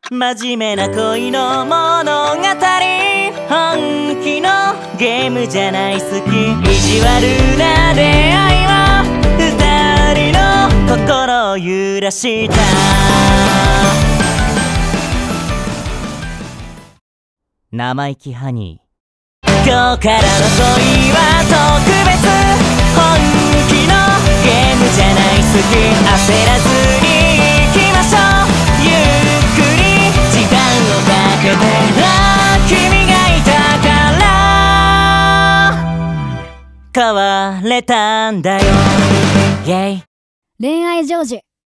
真面目な恋の物語、本気のゲームじゃない、好き。意地悪な出会いは二人の心を揺らした。生意気ハニー、今日からの恋は特別、本気のゲームじゃない、好き。焦らずに行きましょう、ゆっくり時間をかけて。君がいたから変われたんだよ、イェイ。 恋愛成就。